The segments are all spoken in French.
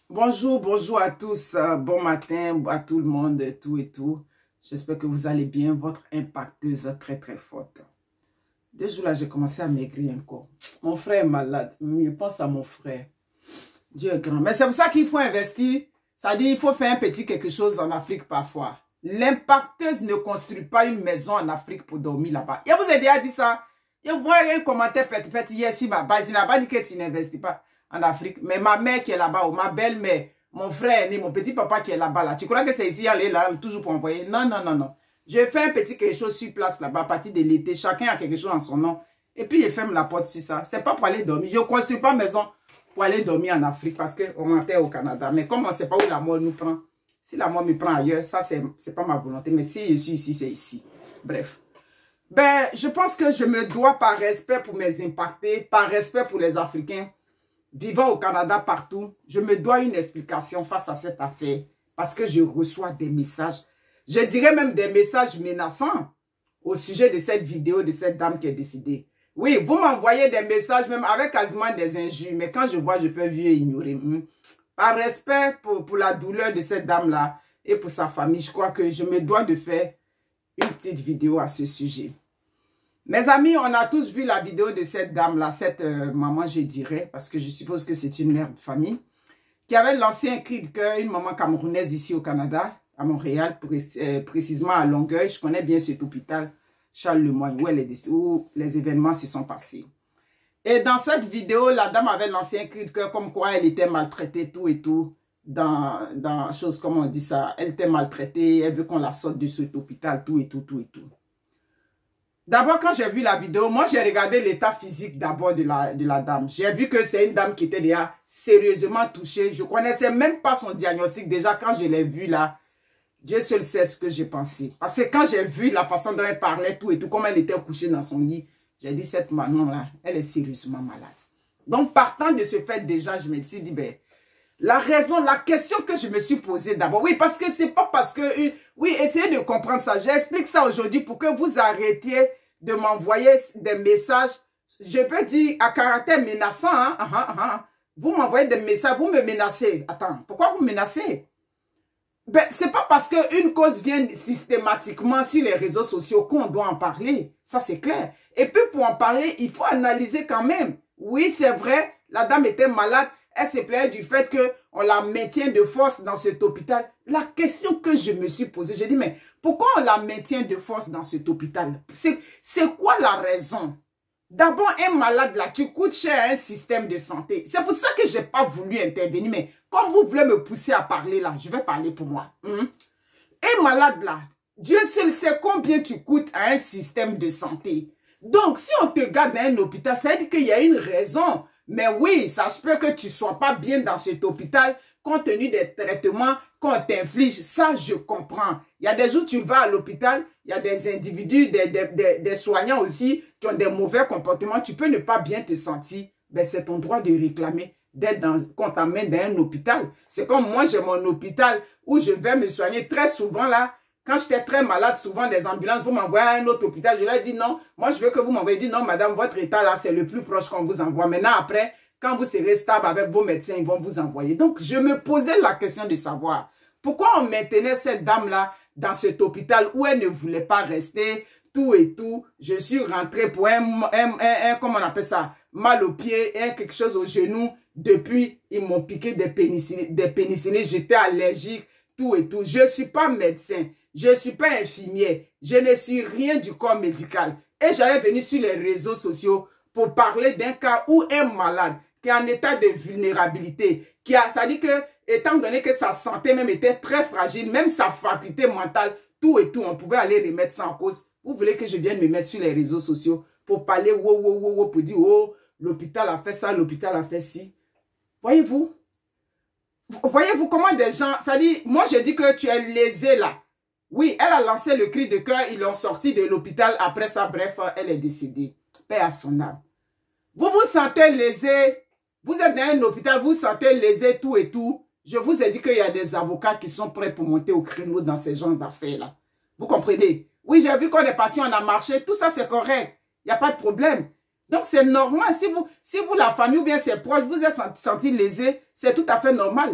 Bonjour, bonjour à tous. Bon matin à tout le monde, tout et tout. J'espère que vous allez bien. Votre impacteuse très très forte. 2 jours là, j'ai commencé à maigrir encore. Mon frère est malade. Je pense à mon frère. Dieu est grand. Mais c'est pour ça qu'il faut investir. Ça dit il faut faire un petit quelque chose en Afrique parfois. L'impacteuse ne construit pas une maison en Afrique pour dormir là-bas. Je vous ai déjà dit ça. Je vois un commentaire fait hier si bah, tu n'as pas dit que tu n'investis pas en Afrique. Mais ma mère qui est là-bas, ou ma belle-mère, mon frère aîné, mon petit papa qui est là-bas, là. Tu crois que c'est ici, aller là, toujours pour envoyer? Non, non, non, non. Je fais un petit quelque chose sur place là-bas, à partir de l'été. Chacun a quelque chose en son nom. Et puis, je ferme la porte sur ça. C'est pas pour aller dormir. Je ne construis pas maison pour aller dormir en Afrique parce qu'on était au Canada. Mais comme on ne sait pas où la mort nous prend, si la mort me prend ailleurs, ça, c'est pas ma volonté. Mais si je suis ici, c'est ici. Bref. Ben, je pense que je me dois, par respect pour mes impactés, par respect pour les Africains vivant au Canada partout, je me dois une explication face à cette affaire parce que je reçois des messages, je dirais même des messages menaçants au sujet de cette vidéo de cette dame qui est décédée. Oui, vous m'envoyez des messages même avec quasiment des injures, mais quand je vois, je fais vieux et ignorer. Par respect pour la douleur de cette dame-là et pour sa famille, je crois que je me dois de faire une petite vidéo à ce sujet. Mes amis, on a tous vu la vidéo de cette dame-là, cette maman, je dirais, parce que je suppose que c'est une mère de famille, qui avait lancé un cri de cœur, une maman camerounaise ici au Canada, à Montréal, précisément à Longueuil. Je connais bien cet hôpital, Charles Lemoyne, où les événements se sont passés. Et dans cette vidéo, la dame avait lancé un cri de cœur comme quoi elle était maltraitée, tout et tout, dans chose, comme on dit ça, elle était maltraitée, elle veut qu'on la sorte de cet hôpital, tout et tout, tout et tout. D'abord, quand j'ai vu la vidéo, moi, j'ai regardé l'état physique d'abord de la dame. J'ai vu que c'est une dame qui était déjà sérieusement touchée. Je ne connaissais même pas son diagnostic. Déjà, quand je l'ai vue là, Dieu seul sait ce que j'ai pensé. Parce que quand j'ai vu la façon dont elle parlait, tout et tout, comme elle était couchée dans son lit, j'ai dit, cette maman-là, elle est sérieusement malade. Donc, partant de ce fait, déjà, je me suis dit, ben, la question que je me suis posée d'abord, oui, parce que c'est pas parce que, oui, essayez de comprendre ça. J'explique ça aujourd'hui pour que vous arrêtiez de m'envoyer des messages, je peux dire à caractère menaçant, hein, Vous m'envoyez des messages, vous me menacez. Attends, pourquoi vous me menacez? Ben, c'est pas parce qu'une cause vient systématiquement sur les réseaux sociaux qu'on doit en parler. Ça, c'est clair. Et puis, pour en parler, il faut analyser quand même. Oui, c'est vrai, la dame était malade. Elle se plaignait du fait qu'on la maintient de force dans cet hôpital. La question que je me suis posée, j'ai dit, mais pourquoi on la maintient de force dans cet hôpital? C'est quoi la raison? D'abord, un malade là, tu coûtes cher à un système de santé. C'est pour ça que je n'ai pas voulu intervenir. Mais comme vous voulez me pousser à parler là, je vais parler pour moi. Un malade là, Dieu seul sait combien tu coûtes à un système de santé. Donc, si on te garde dans un hôpital, ça veut dire qu'il y a une raison. Mais oui, ça se peut que tu ne sois pas bien dans cet hôpital compte tenu des traitements qu'on t'inflige. Ça, je comprends. Il y a des jours, tu vas à l'hôpital, il y a des individus, des soignants aussi qui ont des mauvais comportements. Tu peux ne pas bien te sentir. Ben, c'est ton droit de réclamer qu'on t'amène dans un hôpital. C'est comme moi, j'ai mon hôpital où je vais me soigner très souvent là. Quand j'étais très malade, souvent des ambulances, vous m'envoyez à un autre hôpital. Je leur ai dit non, moi je veux que vous m'envoyez. Dit non, madame, votre état là, c'est le plus proche qu'on vous envoie. Maintenant, après, quand vous serez stable avec vos médecins, ils vont vous envoyer. Donc, je me posais la question de savoir pourquoi on maintenait cette dame-là dans cet hôpital où elle ne voulait pas rester, tout et tout. Je suis rentrée pour comment on appelle ça, mal au pied, quelque chose au genou. Depuis, ils m'ont piqué des pénicillines, j'étais allergique, tout et tout. Je ne suis pas médecin. Je ne suis pas infirmière, je ne suis rien du corps médical. Et j'allais venir sur les réseaux sociaux pour parler d'un cas où un malade qui est en état de vulnérabilité, ça dit que, étant donné que sa santé même était très fragile, même sa faculté mentale, tout et tout, on pouvait aller remettre ça en cause. Vous voulez que je vienne me mettre sur les réseaux sociaux pour parler, pour dire, oh, l'hôpital a fait ça, l'hôpital a fait ci. Voyez-vous? Voyez-vous comment des gens, ça dit, moi je dis que tu es lésé là. Oui, elle a lancé le cri de cœur, ils l'ont sorti de l'hôpital. Après ça, bref, elle est décédée. Paix à son âme. Vous vous sentez lésé, vous êtes dans un hôpital, vous vous sentez lésé, tout et tout. Je vous ai dit qu'il y a des avocats qui sont prêts pour monter au créneau dans ces genres d'affaires-là. Vous comprenez? Oui, j'ai vu qu'on est parti, on a marché, tout ça c'est correct. Il n'y a pas de problème. Donc c'est normal, si vous, la famille ou bien ses proches, vous êtes senti lésé, c'est tout à fait normal.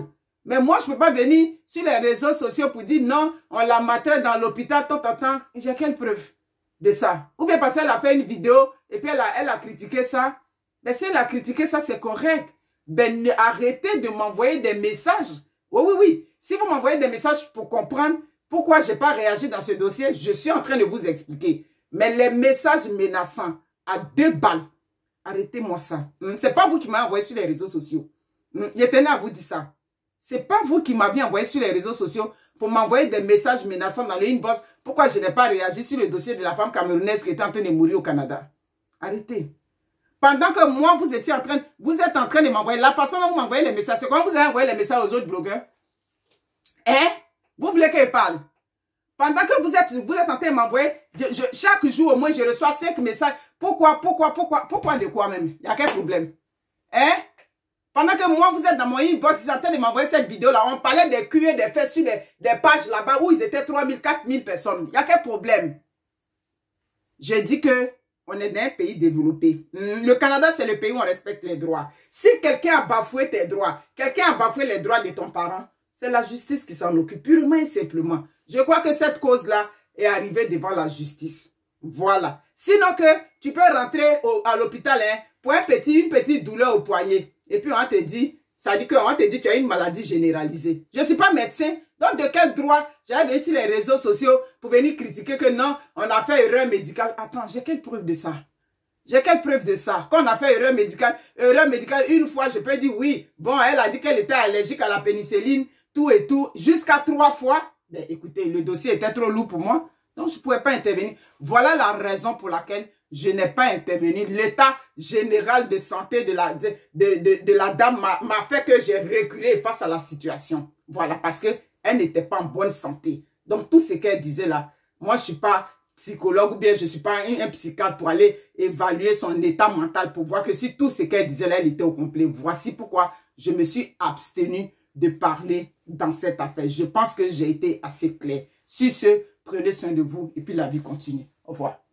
Mais moi, je ne peux pas venir sur les réseaux sociaux pour dire non, on la maltraite dans l'hôpital, tant. J'ai quelle preuve de ça? Ou bien parce qu'elle a fait une vidéo et puis elle a critiqué ça. Mais si elle a critiqué ça, c'est correct. Ben, arrêtez de m'envoyer des messages. Oui. Si vous m'envoyez des messages pour comprendre pourquoi je n'ai pas réagi dans ce dossier, je suis en train de vous expliquer. Mais les messages menaçants à 2 balles, arrêtez-moi ça. Ce n'est pas vous qui m'avez envoyé sur les réseaux sociaux. Je tenais à vous dire ça. Ce n'est pas vous qui m'avez envoyé sur les réseaux sociaux pour m'envoyer des messages menaçants dans le inbox. Pourquoi je n'ai pas réagi sur le dossier de la femme camerounaise qui était en train de mourir au Canada. Arrêtez. Pendant que moi, vous êtes en train de m'envoyer, la façon dont vous m'envoyez les messages, c'est comment vous avez envoyé les messages aux autres blogueurs? Hein? Vous voulez que je parle? Pendant que vous êtes en train de m'envoyer, chaque jour au moins, je reçois 5 messages. Pourquoi de quoi même? Il y a quel problème? Hein? Pendant que moi, vous êtes dans mon inbox, vous êtes en train de m'envoyer cette vidéo-là. On parlait des culs et des faits sur des pages là-bas où ils étaient 3000, 4000 personnes. Il y a quel problème? Je dis que on est dans un pays développé. Le Canada, c'est le pays où on respecte les droits. Si quelqu'un a bafoué tes droits, quelqu'un a bafoué les droits de ton parent, c'est la justice qui s'en occupe, purement et simplement. Je crois que cette cause-là est arrivée devant la justice. Voilà. Sinon que tu peux rentrer à l'hôpital pour une petite douleur au poignet. Et puis on te dit, ça dit qu'on te dit que tu as une maladie généralisée. Je ne suis pas médecin. Donc de quel droit j'avais venu sur les réseaux sociaux pour venir critiquer que non, on a fait erreur médicale. Attends, j'ai quelle preuve de ça? J'ai quelle preuve de ça? Quand on a fait erreur médicale, une fois, je peux dire oui. Bon, elle a dit qu'elle était allergique à la pénicilline, tout et tout, jusqu'à 3 fois. Ben, écoutez, le dossier était trop lourd pour moi, donc je ne pouvais pas intervenir. Voilà la raison pour laquelle je n'ai pas intervenu. L'état général de santé de la dame m'a fait que j'ai reculé face à la situation. Voilà, parce qu'elle n'était pas en bonne santé. Donc, tout ce qu'elle disait là, moi, je ne suis pas psychologue ou bien je ne suis pas un psychiatre pour aller évaluer son état mental pour voir que si tout ce qu'elle disait là, elle était au complet. Voici pourquoi je me suis abstenu de parler dans cette affaire. Je pense que j'ai été assez clair. Sur ce, prenez soin de vous et puis la vie continue. Au revoir.